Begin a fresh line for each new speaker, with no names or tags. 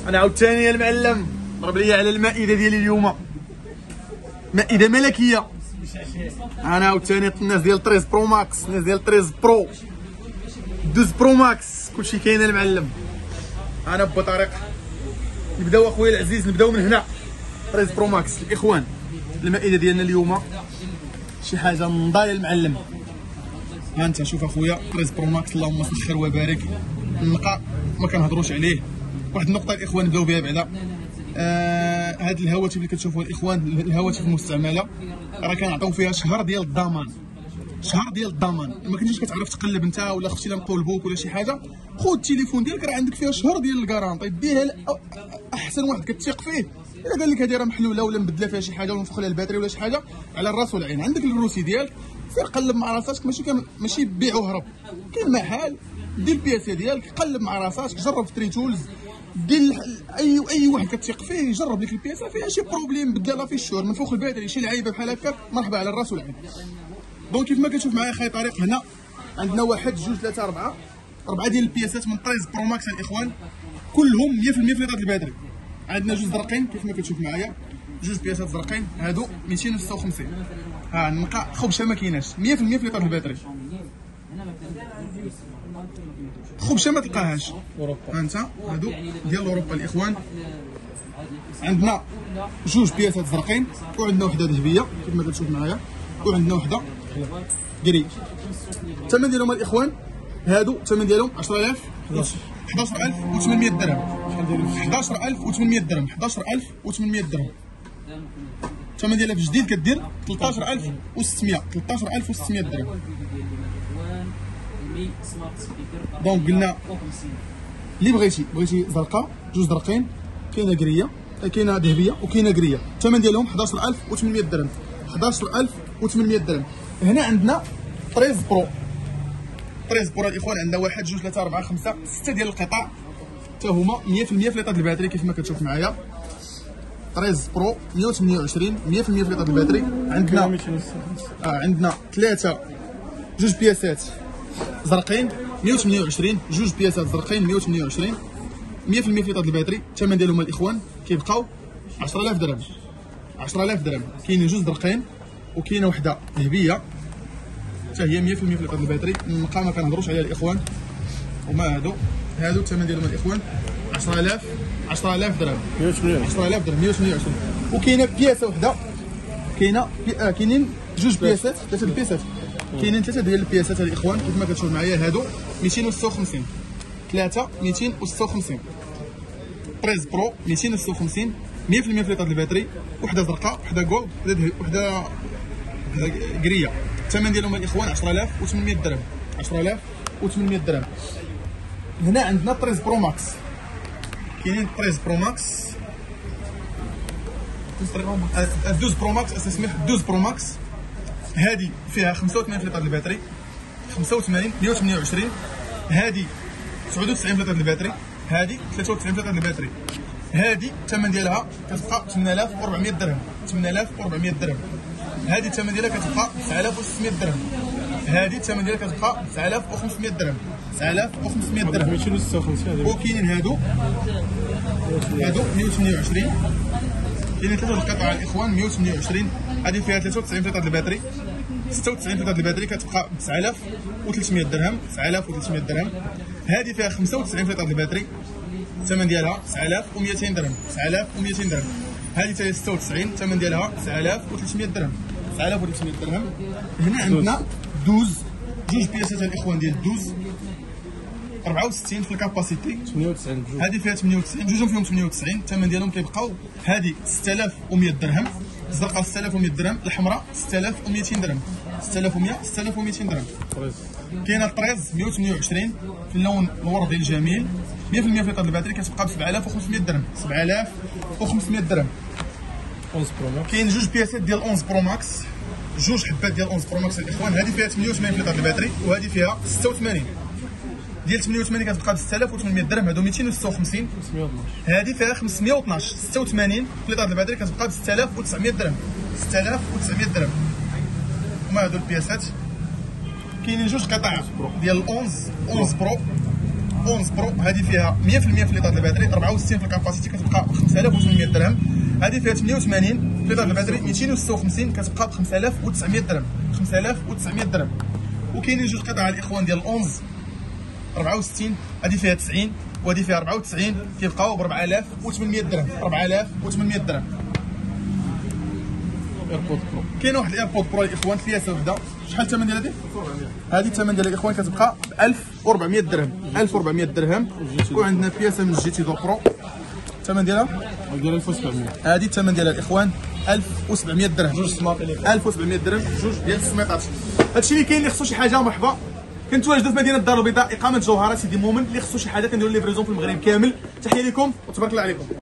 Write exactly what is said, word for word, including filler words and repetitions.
انا عاوتاني يا المعلم ضرب لي على المائده ديالي اليوم، مائده ملكيه. انا عاوتاني الناس ديال ثلاثة عشر برو ماكس، الناس ديال ثلاثة عشر برو، اثني عشر برو ماكس، كلشي كاين المعلم. انا بطريق نبداو اخويا العزيز، نبداو من هنا. ثلاثة عشر برو ماكس الاخوان، المائده ديالنا اليوم شي حاجه نضايا المعلم. ها انت شوف اخويا ثلاثة عشر برو ماكس، اللهم صل خير وبارك. النقاء ما كنهضروش عليه. واحد النقطه الاخوان نبداو بها بعدا، آه هاد الهواتف اللي كتشوفوا الاخوان، الهواتف المستعمله راه كنعطيو فيها شهر ديال الضمان، شهر ديال الضمان. ما كنتيش كتعرف تقلب انت ولا خفتي نقولبوك ولا شي حاجه، خذ التليفون ديالك راه عندك فيها شهر ديال الكارونطي، ديها احسن واحد كتثيق فيه. الا قال لك هذه راه محلوله ولا مبدله فيها شي حاجه ولا منفخ لها الباتري ولا شي حاجه، على الراس والعين. عندك الروسي ديالك، سير قلب مع راسك، ماشي كان ماشي بيع وهرب. كاين محل دير البياسه ديالك، قلب مع راسك، جرب في تري تولز، دير اي اي واحد كتثيق فيه يجرب لك البياسه، فيها شي بروبليم بدلها في الشهر، منفوخ الباتري، شي لعيبه بحال هكاك، مرحبا على الراس والعين. دونك كيف ما كتشوف معايا خاي طريق، هنا عندنا واحد جوج ثلاثه اربعه اربعه ديال البياسات من ثلاثة عشر برو ماكس الاخوان، كلهم مية في المية في ليطات الباتري. عندنا جوج زرقين كيف ما كتشوف معايا، جوج بياسات زرقين هادو ميتين وستة وخمسين. ها النقاء خبشه ما كايناش، مية في المية في ليطات الباتري، خبشه ما تلقاهاش. ها انت هادو ديال اوروبا الاخوان. عندنا جوج بياسات زرقين، وعندنا وحده ذهبيه كيف ما كتشوف معايا، وعندنا وحده كري. الثمن ديالهم الاخوان هادو الثمن ديالهم عشرة آلاف حداش ألف وثمنمية درهم، حداش ألف وثمنمية درهم، حداش ألف وثمنمية درهم. الثمن ديالها في جديد كدير ثلاثطاش ألف وستمية، ثلاثطاش ألف وستمية درهم. دونك قلنا اللي بغيتي، بغيتي زرقاء جوج زرقين، كاينه كريه، كاينه ذهبيه وكاينه كريه. الثمن ديالهم حداش ألف وثمنمية درهم، حداش ألف وثمنمية درهم. هنا عندنا ثلاثة عشر برو، ثلاثة عشر برو الاخوان، عندنا واحد جوج ثلاثه اربعه خمسه سته ديال القطع، حتى هما مية في المية في ليطات الباتري كيف ما كتشوف معايا. ثلاثة عشر برو مية وثمانية وعشرين مية في المية في ليطات الباتري. عندنا آه عندنا ثلاثه جوج بياسات زرقين مية وثمانية وعشرين، جوج بياسات زرقين مية وثمانية وعشرين مية في المية في ليطات الباتري. الثمن ديالهم الاخوان كيبقاو عشرة آلاف درهم، عشرة آلاف درهم. كاينين جوج زرقين وكاينه وحده ذهبيه حتى هي مية في المية في ليطات الباتري. النقاء ما كنهضروش عليها الاخوان. وما هادو هادو الثمن ديالهم الاخوان عشرة آلاف عشرة آلاف درهم، عشرة آلاف درهم مية وثمانية وعشرين. وكاينه بياسه وحده، كاينه بي... آه كاينين جوج بياسات، ثلاثه البياسات، كاينين ثلاثه ديال البياسات الاخوان كيف ما كتشوف معايا. هادو ميتين وستة وخمسين، ثلاثه ميتين وستة وخمسين. ثلاثة عشر برو ميتين وستة وخمسين مية في المية في ليطات الباتري، وحده زرقاء وحده جولد وحده وحده كريه. الثمن ديالهم الاخوان عشرة آلاف وثمنمية درهم، عشرة آلاف وثمنمية درهم. هنا عندنا ثلاثة عشر برو ماكس، كاينين ثلاثة عشر برو ماكس، اثني عشر برو ماكس استسمح، اثني عشر برو ماكس. هذه فيها خمسة وثمانين في ليطات الباتري، خمسة وثمانين مية وثمانية وعشرين. هذه تسعة وتسعين في ليطات الباتري، هذه ثلاثة وتسعين في ليطات الباتري. هذه الثمن ديالها كتبقى ثمانية آلاف وأربعمية درهم، ثمانية آلاف وأربعمية درهم. هذه الثمن ديالها كتبقى تسعة آلاف وستمية درهم، هذه الثمن ديالها كتبقى تسعة آلاف وخمسمية درهم، تسعة آلاف وخمسمية درهم.
ميتين وستة وخمسين.
وكاينين هادو هادو مية وثمانية وعشرين، كاينين ثلاثه القطع الاخوان مية وثمانية وعشرين. هذه فيها ثلاثة وتسعين في ليطات الباتري، ستة وتسعين في ليطات الباتري كتبقى تسعة آلاف وثلاثمية درهم، تسعة آلاف وثلاثمية درهم. هذه فيها خمسة وتسعين في ليطات الباتري، الثمن ديالها تسعة آلاف ومئتين درهم، تسعة آلاف ومئتين درهم. هذه حتى هي ستة وتسعين، الثمن ديالها تسعة آلاف وثلاثمية درهم، تسعة آلاف وثلاثمية درهم. هنا عندنا دوز، جوج بياسات الاخوان ديال دوز أربعة وستين في الكاباسيتي،
ثمانية وتسعين بجوج،
هذه فيها ثمانية وتسعين، جوجهم فيهم ثمانية وتسعين. الثمن ديالهم كيبقاو هذه ستة آلاف ومية درهم، الزرقاء ستة آلاف ومية درهم، الحمراء ستة آلاف ومئتين درهم، ستة آلاف ومية، ستة آلاف ومئتين درهم. كاينه الطريز مية وثمانية وعشرين في اللون الوردي الجميل، مية في المية في ليطات الباتري كتبقى ب سبعة آلاف وخمسمية درهم، سبعة آلاف وخمسمية درهم.
أحد عشر برو ماكس.
كاين جوج بياسات ديال أحد عشر برو ماكس، جوج حبات ديال أحد عشر برو ماكس الاخوان. هذه فيها ثمانية وثمانين في ليطات الباتري، وهذه فيها ستة وثمانين. ديال ثمانية وثمانين كتبقى ب ستة آلاف وثمنمية درهم، هادو ميتين وستة وخمسين. هذه فيها خمسمية واثناش، ستة وثمانين في ليطات الباتري كتبقى ب ستة آلاف وتسعمية درهم، ستة آلاف وتسعمية درهم. هما هادو البياسات. كاينين جوج قطع ديال أحد عشر أحد عشر برو، أونز برو، هذه فيها مية في المية في ليطار الباتري، أربعة وستين في الكاباسيتي كتبقى ب خمسة آلاف وثمانمية درهم. هذه فيها ثمانية وثمانين في ليطار الباتري، مئتين وستة وخمسين كتبقى ب خمسة آلاف وتسعمية درهم. خمسة آلاف وتسعمية درهم. وكاينين جوج قطع الاخوان ديال الأونز أربعة وستين، هذه فيها تسعين وهذه فيها أربعة وتسعين، كيبقاو ب أربعة آلاف وثمانمية درهم. أربعة آلاف وثمانمية درهم.
ايربود برو.
كاين واحد الايربود برو الاخوان الفياسه وحده، شحال الثمن ديال هذه؟ هذه الثمن ديالها الاخوان كتبقى ب ألف وأربعمية درهم. ألف وأربعمية درهم. وعندنا بياسه من جي تي دو برو، الثمن ديالها
ديال ألف وسبعمية.
هذه الثمن ديالها الاخوان ألف وسبعمية درهم.
جوج سماط
ألف وسبعمية درهم، جوج ديال السميطات. هادشي اللي كاين. اللي خصو شي حاجه مرحبا، كنتواجدوا في مدينه الدار البيضاء، اقامه جوهره سيدي مومن. اللي خصو شي حاجه كنديروا ليفريزون في المغرب كامل. تحيه لكم وتبارك الله عليكم.